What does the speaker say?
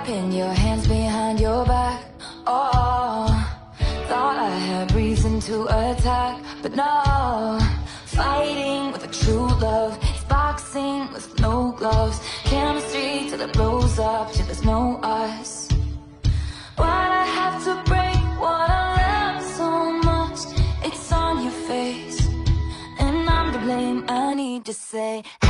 Wrapping your hands behind your back. Oh, thought I had reason to attack, but no. Fighting with a true love, it's boxing with no gloves. Chemistry till it blows up, till there's no us. Why'd I have to break what I love so much? It's on your face, and I'm to blame. I need to say